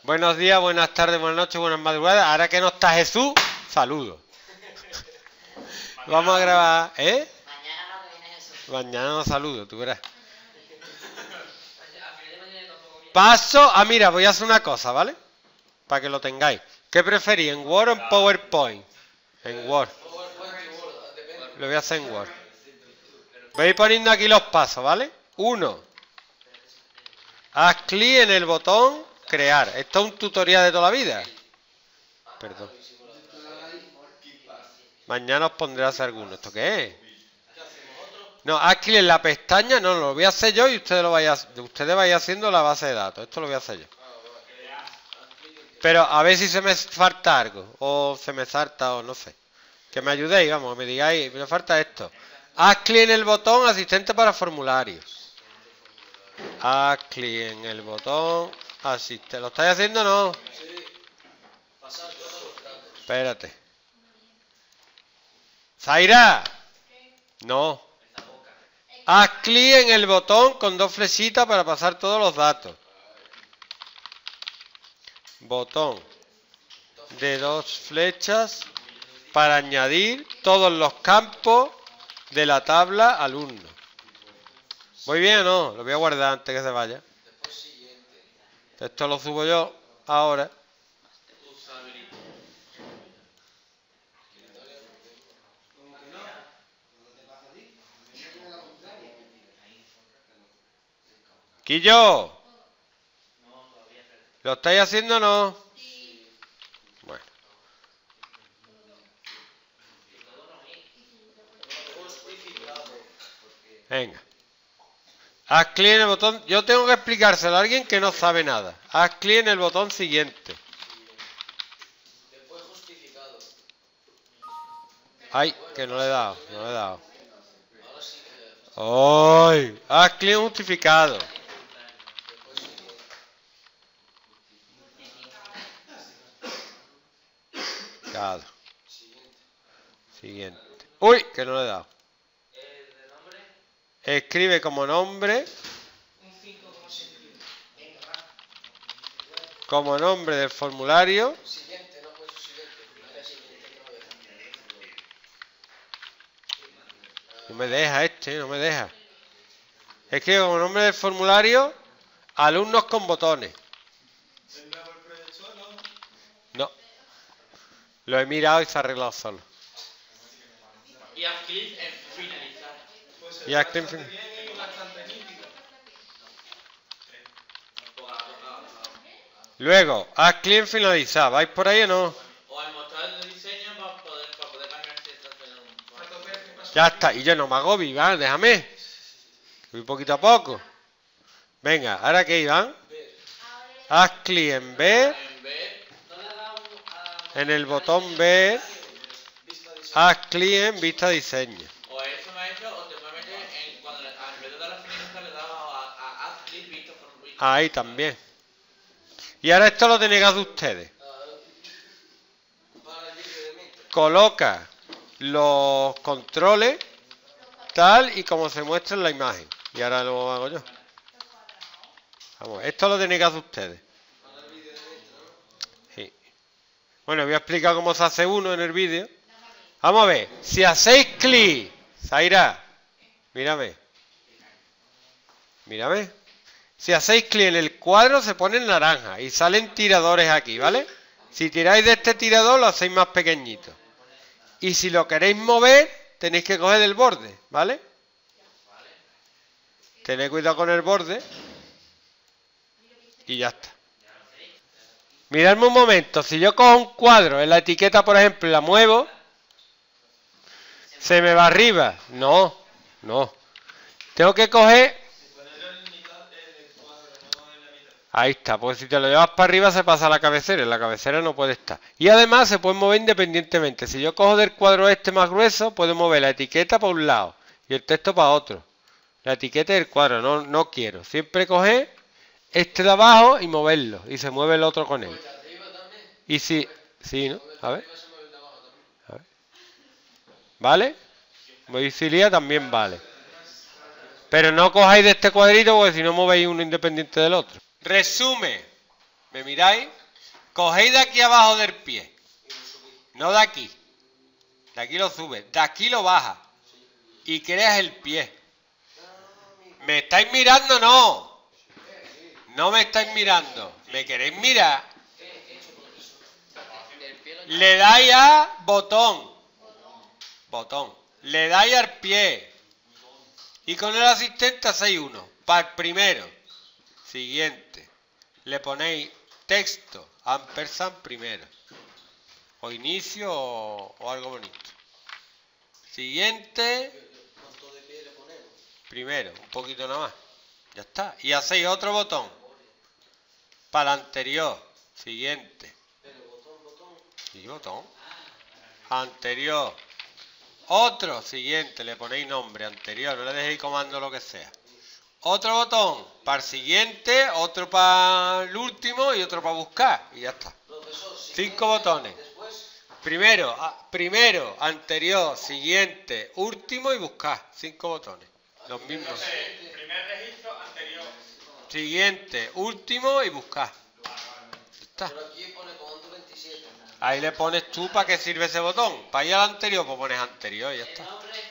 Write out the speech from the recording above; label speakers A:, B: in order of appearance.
A: Buenos días, buenas tardes, buenas noches, buenas madrugadas. Ahora que no está Jesús, saludo. Vamos a grabar, ¿eh?
B: Mañana no, que viene Jesús.
A: Mañana no saludo, tú verás. Paso, mira, voy a hacer una cosa, ¿vale? Para que lo tengáis. ¿Qué preferís, en Word o en PowerPoint? En Word. Lo voy a hacer en Word. Voy a ir poniendo aquí los pasos, ¿vale? 1. Haz clic en el botón crear. Esto es un tutorial de toda la vida. Perdón. Mañana os pondré a hacer alguno. ¿Esto qué es? No, haz clic en la pestaña. No, lo voy a hacer yo y ustedes vayan haciendo la base de datos. Esto lo voy a hacer yo. Pero a ver si se me falta algo. O se me salta o no sé. Que me ayudéis, vamos, que me digáis, me falta esto. Haz clic en el botón asistente para formularios. Haz clic en el botón asistente. ¿Lo estáis haciendo o no? Espérate. Zaira. No. Haz clic en el botón con 2 flechitas para pasar todos los datos. Botón de 2 flechas para añadir todos los campos de la tabla alumno. ¿Muy bien o no? Lo voy a guardar antes que se vaya. Esto lo subo yo ahora. Quillo. ¿Lo estáis haciendo o no? Bueno. Venga. Haz clic en el botón. Yo tengo que explicárselo a alguien que no sabe nada. Haz clic en el botón siguiente. Ay, que no le he dado. No le he dado. ¡Ay! Haz clic en justificado. Siguiente. ¡Uy! Que no le he dado. Escribe como nombre. Como nombre del formulario. No me deja no me deja. Escribe como nombre del formulario alumnos con botones. No. Lo he mirado y se ha arreglado solo.
C: Y haz clic en finalizar.
A: Y haz clic en finalizar. Luego, haz clic en finalizar. ¿Vais por ahí o no?
C: O al mostrar el diseño para poder cambiar si estás en
A: Ya está. Y yo no me agobio, Iván. Déjame. Voy poquito a poco. Venga, ¿ahora qué, Iván? Haz clic en ver. En el botón ver. Haz clic en vista diseño.
C: O eso me ha hecho, o te puede meter en cuando en vez de dar la finalización le daba a haz clic vista formulario.
A: Ahí también. Y ahora esto lo tenéis que hacer ustedes. Coloca los controles tal y como se muestra en la imagen. Y ahora lo hago yo. Vamos, esto lo tenéis que hacer ustedes. Sí. Bueno, voy a explicar cómo se hace uno en el vídeo. Vamos a ver. Si hacéis clic, Zaira, mírame. Mírame. Si hacéis clic en el cuadro se pone en naranja y salen tiradores aquí, ¿vale? Si tiráis de este tirador lo hacéis más pequeñito. Y si lo queréis mover, tenéis que coger del borde, ¿vale? Tened cuidado con el borde. Y ya está. Miradme un momento. Si yo cojo un cuadro en la etiqueta, por ejemplo, y la muevo, ¿se me va arriba? No, no. Tengo que coger... Ahí está, pues si te lo llevas para arriba se pasa a la cabecera, en la cabecera no puede estar. Y además se puede mover independientemente. Si yo cojo del cuadro este más grueso, puedo mover la etiqueta para un lado y el texto para otro. La etiqueta del cuadro, no quiero. Siempre coger este de abajo y moverlo, y se mueve el otro con él. Y si... Sí, ¿no? A ver. ¿Vale? Modificaría también vale. Pero no cojáis de este cuadrito porque si no movéis uno independiente del otro. Resume. ¿Me miráis? Cogéis de aquí abajo del pie. No de aquí. De aquí lo sube. De aquí lo baja. Y creas el pie. ¿Me estáis mirando? No. No me estáis mirando. ¿Me queréis mirar? Le dais a botón. Botón. Le dais al pie. Y con el asistente hacéis uno. Para el primero. Siguiente. Le ponéis texto. Ampersand primero. O inicio o algo bonito. Siguiente. Primero. Un poquito nada más. Ya está. Y hacéis otro botón. Para el anterior. Siguiente. Y botón. Anterior. Otro. Siguiente. Le ponéis nombre. Anterior. No le dejéis comando lo que sea. Otro botón. Para el siguiente. Otro para el último. Y otro para buscar. Y ya está. 5 botones. Primero. Anterior. Siguiente. Último y buscar. 5 botones. Los mismos.
B: Primer registro, anterior.
A: Siguiente. Último y buscar. Está. Ahí le pones tú para qué sirve ese botón. Para ir al anterior, pues pones anterior y ya está.